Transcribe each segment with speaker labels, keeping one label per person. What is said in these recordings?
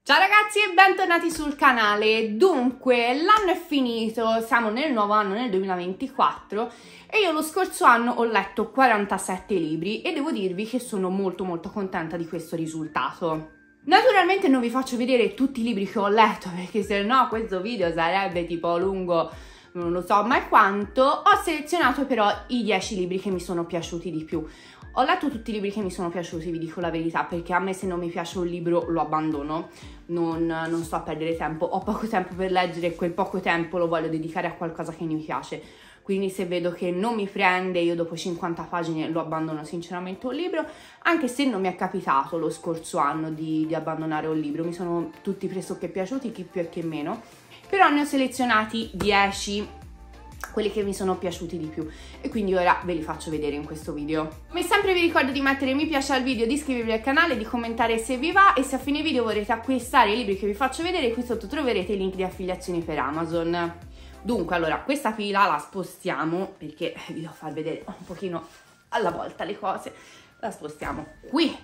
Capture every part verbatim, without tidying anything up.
Speaker 1: Ciao ragazzi e bentornati sul canale. Dunque, l'anno è finito, siamo nel nuovo anno, nel duemilaventiquattro, e io lo scorso anno ho letto quarantasette libri e devo dirvi che sono molto molto contenta di questo risultato. Naturalmente non vi faccio vedere tutti i libri che ho letto, perché se no questo video sarebbe tipo lungo non lo so mai quanto. Ho selezionato però i dieci libri che mi sono piaciuti di più. Ho letto tutti i libri che mi sono piaciuti, vi dico la verità, perché a me se non mi piace un libro lo abbandono, non, non sto a perdere tempo, ho poco tempo per leggere e quel poco tempo lo voglio dedicare a qualcosa che mi piace. Quindi se vedo che non mi prende, io dopo cinquanta pagine lo abbandono sinceramente un libro, anche se non mi è capitato lo scorso anno di, di abbandonare un libro, mi sono tutti pressoché piaciuti, chi più e chi meno, però ne ho selezionati dieci, quelli che mi sono piaciuti di più, e quindi ora ve li faccio vedere in questo video. Come sempre vi ricordo di mettere mi piace al video, di iscrivervi al canale, di commentare se vi va, e se a fine video volete acquistare i libri che vi faccio vedere, qui sotto troverete i link di affiliazione per Amazon. Dunque, allora, questa fila la spostiamo, perché vi devo far vedere un pochino alla volta le cose, la spostiamo qui.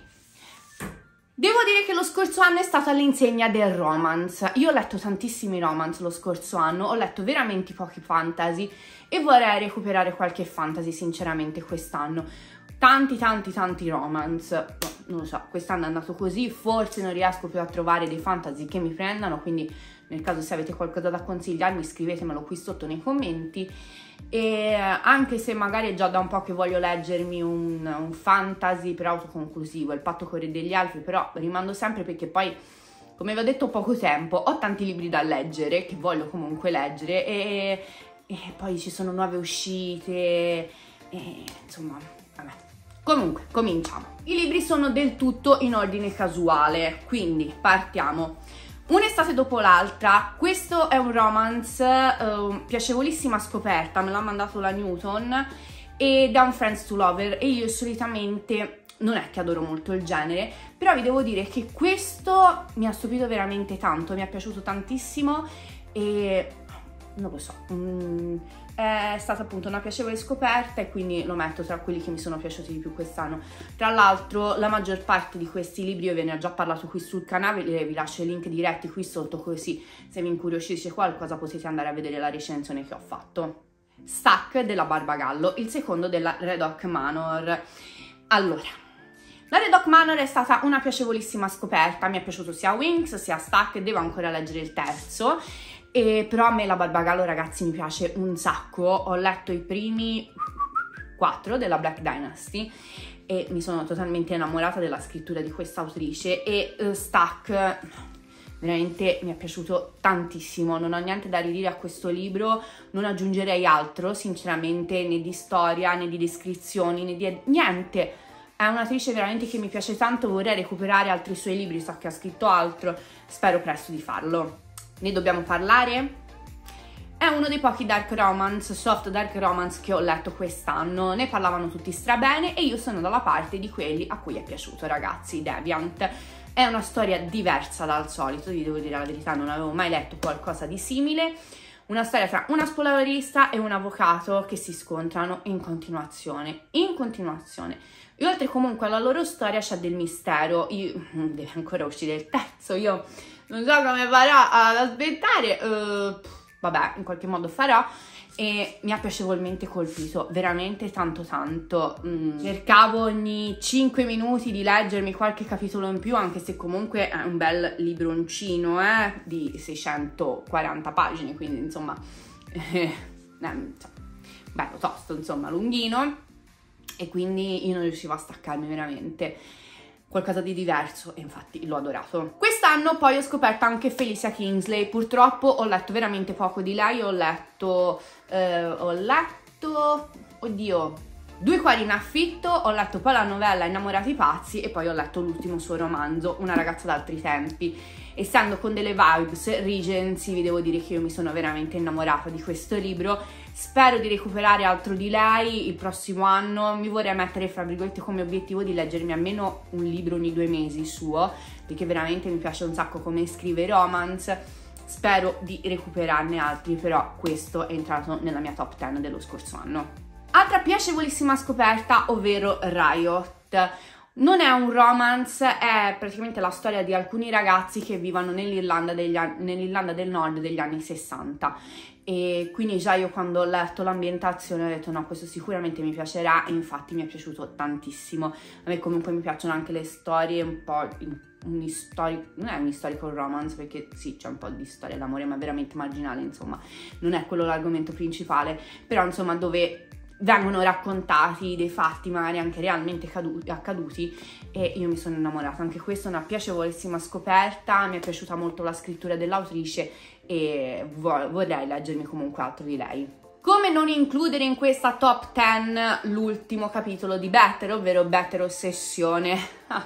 Speaker 1: Devo dire che lo scorso anno è stato all'insegna del romance. Io ho letto tantissimi romance lo scorso anno, ho letto veramente pochi fantasy e vorrei recuperare qualche fantasy sinceramente quest'anno. Tanti tanti tanti romance, non lo so, quest'anno è andato così, forse non riesco più a trovare dei fantasy che mi prendano, quindi nel caso se avete qualcosa da consigliarmi scrivetemelo qui sotto nei commenti. E anche se magari è già da un po' che voglio leggermi un, un fantasy per autoconclusivo, Il patto con re degli elfi, però rimando sempre perché poi, come vi ho detto, ho poco tempo, ho tanti libri da leggere che voglio comunque leggere e, e poi ci sono nuove uscite e insomma, vabbè. Comunque, cominciamo. I libri sono del tutto in ordine casuale, quindi partiamo. Un'estate dopo l'altra. Questo è un romance, uh, piacevolissima scoperta, me l'ha mandato la Newton, ed è un Friends to Lover, e io solitamente non è che adoro molto il genere, però vi devo dire che questo mi ha stupito veramente tanto, mi è piaciuto tantissimo e non lo so, mm, è stata appunto una piacevole scoperta e quindi lo metto tra quelli che mi sono piaciuti di più quest'anno. Tra l'altro la maggior parte di questi libri io ve ne ho già parlato qui sul canale, vi lascio i link diretti qui sotto, così se vi incuriosisce qualcosa potete andare a vedere la recensione che ho fatto. Stuck della Barbagallo, il secondo della Red Oak Manor. Allora, la Red Oak Manor è stata una piacevolissima scoperta, mi è piaciuto sia Winx sia Stuck, devo ancora leggere il terzo. E però a me la Barbagallo, ragazzi, mi piace un sacco. Ho letto i primi quattro della Black Dynasty e mi sono totalmente innamorata della scrittura di questa autrice, e uh, Stuck veramente mi è piaciuto tantissimo, non ho niente da ridire a questo libro, non aggiungerei altro sinceramente, né di storia né di descrizioni né di niente. È un'autrice veramente che mi piace tanto, vorrei recuperare altri suoi libri, so che ha scritto altro, spero presto di farlo. Ne dobbiamo parlare? È uno dei pochi dark romance, soft dark romance che ho letto quest'anno, ne parlavano tutti strabene e io sono dalla parte di quelli a cui è piaciuto, ragazzi. Deviant è una storia diversa dal solito, vi devo dire la verità, non avevo mai letto qualcosa di simile. Una storia tra una spogliarellista e un avvocato che si scontrano in continuazione, in continuazione. E oltre comunque alla loro storia c'è del mistero, io, deve ancora uscire il terzo, io non so come farò ad aspettare, uh, vabbè, in qualche modo farò, e mi ha piacevolmente colpito, veramente tanto tanto. Mm, cercavo ogni cinque minuti di leggermi qualche capitolo in più, anche se comunque è un bel libroncino, eh, di seicentoquaranta pagine, quindi insomma, eh, bello tosto, insomma, lunghino, e quindi io non riuscivo a staccarmi veramente. Qualcosa di diverso, e infatti l'ho adorato. Quest'anno poi ho scoperto anche Felicia Kingsley, purtroppo ho letto veramente poco di lei, ho letto, eh, ho letto, oddio, Due cuori in affitto, ho letto poi la novella Innamorati pazzi e poi ho letto l'ultimo suo romanzo, Una ragazza d'altri tempi. Essendo con delle vibes Regency, vi devo dire che io mi sono veramente innamorata di questo libro. Spero di recuperare altro di lei il prossimo anno, mi vorrei mettere fra virgolette come obiettivo di leggermi almeno un libro ogni due mesi suo, perché veramente mi piace un sacco come scrive romance. Spero di recuperarne altri, però questo è entrato nella mia top dieci dello scorso anno. Altra piacevolissima scoperta, ovvero Riot. Non è un romance, è praticamente la storia di alcuni ragazzi che vivono nell'Irlanda nell'Irlanda del Nord degli anni sessanta, e quindi già io quando ho letto l'ambientazione ho detto no, questo sicuramente mi piacerà, e infatti mi è piaciuto tantissimo. A me comunque mi piacciono anche le storie un po', un historic, non è un historical romance perché sì, c'è un po' di storia d'amore ma veramente marginale, insomma non è quello l'argomento principale, però insomma dove vengono raccontati dei fatti magari anche realmente accaduti, e io mi sono innamorata. Anche questa è una piacevolissima scoperta, mi è piaciuta molto la scrittura dell'autrice e vorrei leggermi comunque altro di lei. Come non includere in questa top dieci l'ultimo capitolo di Better, ovvero Better Ossessione.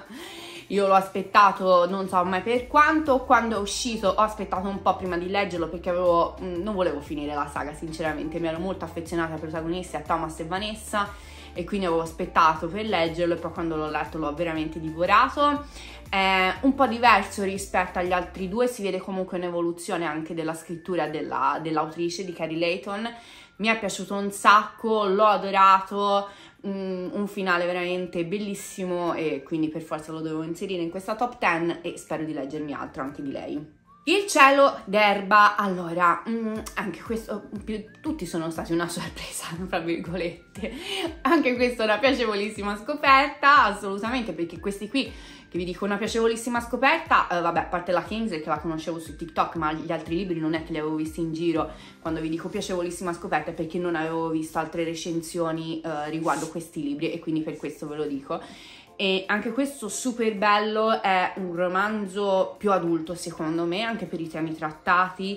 Speaker 1: Io l'ho aspettato non so mai per quanto, quando è uscito ho aspettato un po' prima di leggerlo perché avevo, non volevo finire la saga sinceramente, mi ero molto affezionata ai protagonisti, a Thomas e Vanessa, e quindi avevo aspettato per leggerlo, e poi quando l'ho letto l'ho veramente divorato. È un po' diverso rispetto agli altri due, si vede comunque un'evoluzione anche della scrittura della, dell'autrice, di Carrie Layton. Mi è piaciuto un sacco, l'ho adorato, un finale veramente bellissimo, e quindi per forza lo dovevo inserire in questa top dieci, e spero di leggermi altro anche di lei. Il cielo d'erba, allora, anche questo, tutti sono stati una sorpresa, tra virgolette, anche questa è una piacevolissima scoperta, assolutamente, perché questi qui, che vi dico una piacevolissima scoperta, eh, vabbè, a parte la Kingsley che la conoscevo su TikTok, ma gli altri libri non è che li avevo visti in giro. Quando vi dico piacevolissima scoperta è perché non avevo visto altre recensioni eh, riguardo questi libri, e quindi per questo ve lo dico. E anche questo super bello, è un romanzo più adulto secondo me, anche per i temi trattati,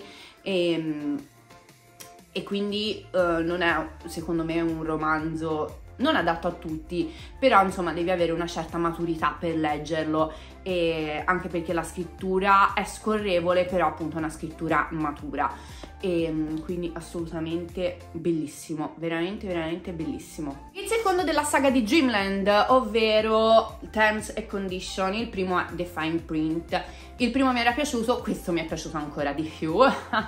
Speaker 1: e, e quindi eh, non è secondo me un romanzo non adatto a tutti, però insomma devi avere una certa maturità per leggerlo, e anche perché la scrittura è scorrevole, però appunto è una scrittura matura, e quindi assolutamente bellissimo, veramente veramente bellissimo. Il secondo della saga di Dreamland, ovvero Terms and Conditions, il primo è The Fine Print. Il primo mi era piaciuto, questo mi è piaciuto ancora di più.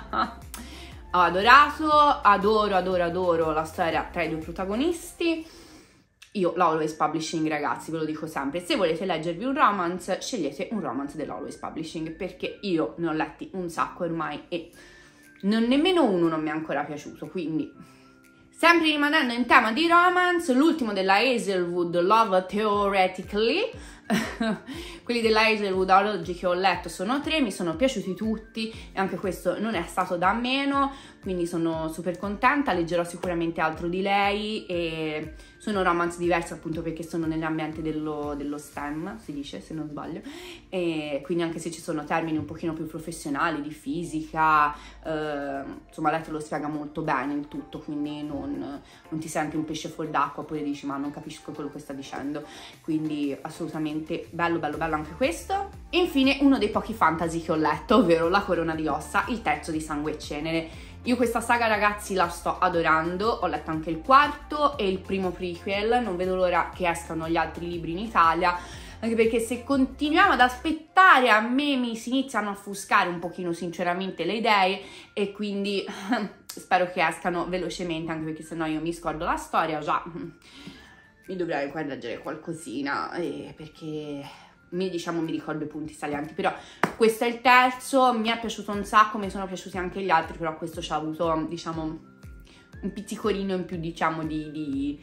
Speaker 1: Ho adorato, adoro, adoro, adoro la storia tra i due protagonisti. Io, l'Always Publishing, ragazzi, ve lo dico sempre, se volete leggervi un romance, scegliete un romance dell'Always Publishing, perché io ne ho letti un sacco ormai e non nemmeno uno non mi è ancora piaciuto, quindi... Sempre rimanendo in tema di romance, l'ultimo della Hazelwood, Love Theoretically. Quelli della Hazelwood ad oggi che ho letto sono tre, mi sono piaciuti tutti e anche questo non è stato da meno, quindi sono super contenta, leggerò sicuramente altro di lei, e sono romance diversi appunto perché sono nell'ambiente dello, dello STEM, si dice se non sbaglio, e quindi anche se ci sono termini un pochino più professionali di fisica, eh, insomma Letto lo spiega molto bene il tutto, quindi non, non ti senti un pesce fuor d'acqua, poi dici ma non capisco quello che sta dicendo, quindi assolutamente bello bello bello anche questo. E infine uno dei pochi fantasy che ho letto, ovvero La Corona di Ossa, il terzo di Sangue e Cenere. Io questa saga, ragazzi, la sto adorando, ho letto anche il quarto e il primo prequel, non vedo l'ora che escano gli altri libri in Italia, anche perché se continuiamo ad aspettare a me mi si iniziano a offuscare un pochino sinceramente le idee, e quindi spero che escano velocemente, anche perché sennò io mi scordo la storia già. Mi dovrei ancora leggere qualcosina, eh, perché mi, diciamo, mi ricordo i punti salienti, però questo è il terzo, mi è piaciuto un sacco, mi sono piaciuti anche gli altri, però questo ci ha avuto, diciamo, un pizzicorino in più, diciamo, di, di,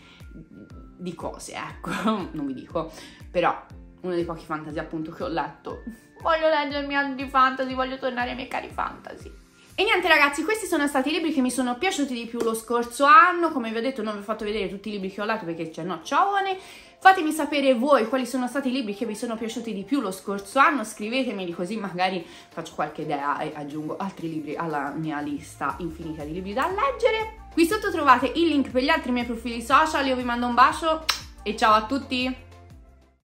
Speaker 1: di cose, ecco, non vi dico, però uno dei pochi fantasy appunto che ho letto. Voglio leggermi altri fantasy, voglio tornare ai miei cari fantasy. E niente ragazzi, questi sono stati i libri che mi sono piaciuti di più lo scorso anno. Come vi ho detto non vi ho fatto vedere tutti i libri che ho letto perché c'è no ciaone. Fatemi sapere voi quali sono stati i libri che vi sono piaciuti di più lo scorso anno, scrivetemeli così magari faccio qualche idea e aggiungo altri libri alla mia lista infinita di libri da leggere. Qui sotto trovate il link per gli altri miei profili social, io vi mando un bacio e ciao a tutti!